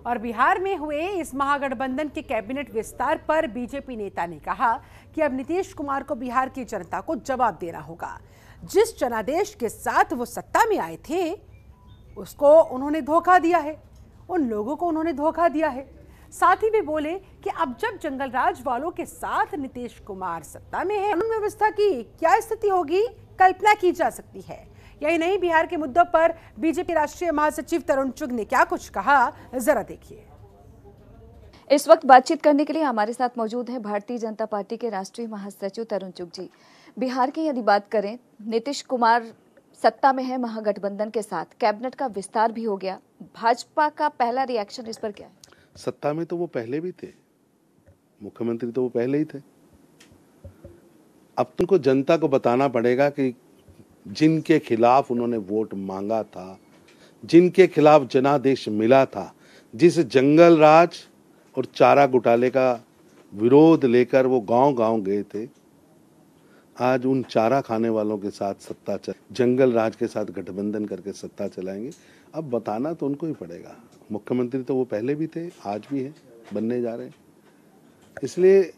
और बिहार में हुए इस महागठबंधन के कैबिनेट विस्तार पर बीजेपी नेता ने कहा कि अब नीतीश कुमार को बिहार की जनता को जवाब देना होगा। जिस जनादेश के साथ वो सत्ता में आए थे उसको उन्होंने धोखा दिया है, उन लोगों को उन्होंने धोखा दिया है। साथ ही वे बोले कि अब जब जंगलराज वालों के साथ नीतीश कुमार सत्ता में है, कानून व्यवस्था की क्या स्थिति होगी कल्पना की जा सकती है। यही नहीं, बिहार के मुद्दों पर बीजेपी राष्ट्रीय महासचिव तरुण चुग ने क्या कुछ कहा, जरा देखिए। इस वक्त बातचीत करने के लिए हमारे साथ मौजूद हैं भारतीय जनता पार्टी के राष्ट्रीय महासचिव तरुण चुग जी। बिहार की यदि बात करें, नीतीश कुमार सत्ता में है महागठबंधन के साथ, कैबिनेट का विस्तार भी हो गया, भाजपा का पहला रिएक्शन इस पर क्या है? सत्ता में तो वो पहले भी थे, मुख्यमंत्री तो वो पहले ही थे। अब तुमको जनता को बताना पड़ेगा कि जिनके खिलाफ उन्होंने वोट मांगा था, जिनके खिलाफ जनादेश मिला था, जिस जंगल राज और चारा घोटाले का विरोध लेकर वो गांव-गांव गए थे, आज उन चारा खाने वालों के साथ जंगल राज के साथ गठबंधन करके सत्ता चलाएंगे। अब बताना तो उनको ही पड़ेगा। मुख्यमंत्री तो वो पहले भी थे, आज भी हैं, बनने जा रहे हैं। इसलिए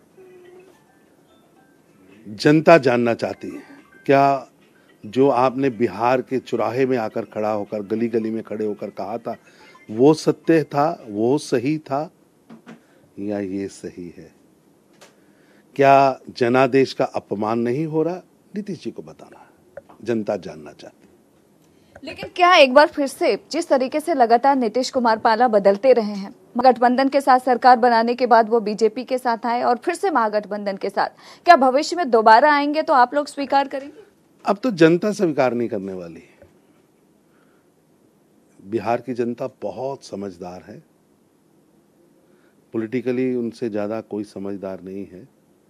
जनता जानना चाहती है, क्या जो आपने बिहार के चौराहे में आकर खड़ा होकर, गली गली में खड़े होकर कहा था, वो सत्य था, वो सही था, या ये सही है? क्या जनादेश का अपमान नहीं हो रहा? नीतीश जी को बताना है, जनता जानना चाहती। लेकिन क्या एक बार फिर से जिस तरीके से लगातार नीतीश कुमार पाला बदलते रहे हैं, गठबंधन के साथ सरकार बनाने के बाद वो बीजेपी के साथ आए और फिर से महागठबंधन के साथ, क्या भविष्य में दोबारा आएंगे तो आप लोग स्वीकार करेंगे? अब तो जनता स्वीकार नहीं करने वाली। बिहार की जनता बहुत समझदार है, पॉलिटिकली उनसे ज्यादा कोई समझदार नहीं है।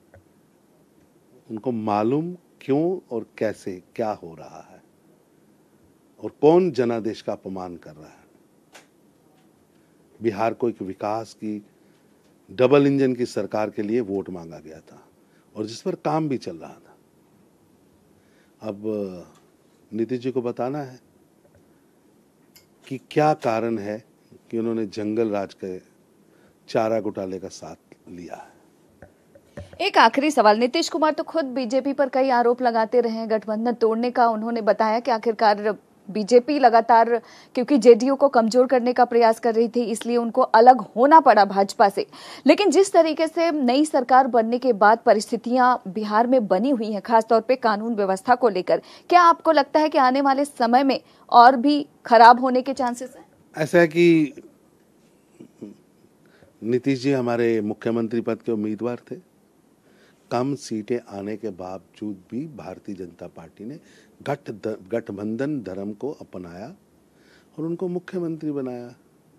उनको मालूम क्यों और कैसे क्या हो रहा है और कौन जनादेश का अपमान कर रहा है। बिहार को एक विकास की डबल इंजन की सरकार के लिए वोट मांगा गया था और जिस पर काम भी चल रहा था। अब नीतीश जी को बताना है कि क्या कारण है कि उन्होंने जंगल राज के चारा घोटाले का साथ लिया है। एक आखिरी सवाल, नीतीश कुमार तो खुद बीजेपी पर कई आरोप लगाते रहे गठबंधन तोड़ने का। उन्होंने बताया कि आखिरकार बीजेपी लगातार, क्योंकि जेडीयू को कमजोर करने का प्रयास कर रही थी, इसलिए उनको अलग होना पड़ा भाजपा से। लेकिन जिस तरीके से नई सरकार बनने के बाद परिस्थितियां बिहार में बनी हुई हैं, खासतौर पे कानून व्यवस्था को लेकर, क्या आपको लगता है कि आने वाले समय में और भी खराब होने के चांसेस हैं? ऐसा है कि नीतीश जी हमारे मुख्यमंत्री पद के उम्मीदवार थे। कम सीटें आने के बावजूद भी भारतीय जनता पार्टी ने गठबंधन धर्म को अपनाया और उनको मुख्यमंत्री बनाया।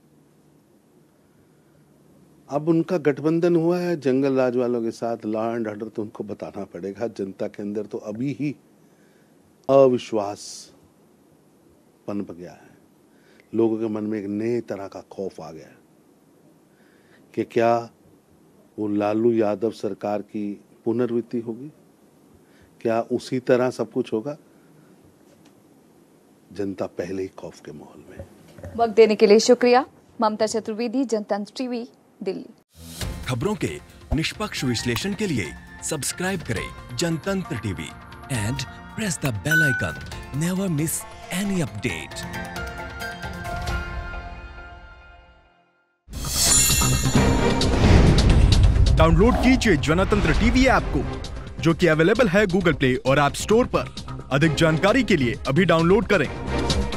अब उनका गठबंधन हुआ है जंगल राज वालों के साथ, लॉ एंड ऑर्डर तो उनको बताना पड़ेगा। जनता के अंदर तो अभी ही अविश्वास पनप गया है, लोगों के मन में एक नए तरह का खौफ आ गया कि क्या वो लालू यादव सरकार की पुनर्वृत्ति होगी, क्या उसी तरह सब कुछ होगा। जनता पहले ही खौफ के माहौल में। वक्त देने के लिए शुक्रिया। ममता चतुर्वेदी, जनतंत्र टीवी, दिल्ली। खबरों के निष्पक्ष विश्लेषण के लिए सब्सक्राइब करें Jantantra TV and press the bell icon. Never miss any update. Download कीजिए जनतंत्र टीवी ऐप को, जो कि अवेलेबल है गूगल प्ले और ऐप स्टोर पर। अधिक जानकारी के लिए अभी डाउनलोड करें।